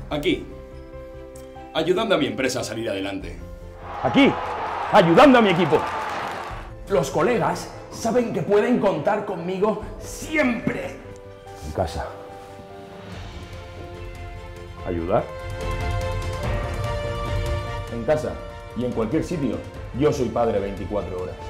Aquí, ayudando a mi empresa a salir adelante. Aquí, ayudando a mi equipo. Los colegas saben que pueden contar conmigo siempre. En casa. ¿Ayudar? En casa y en cualquier sitio, yo soy padre 24 horas.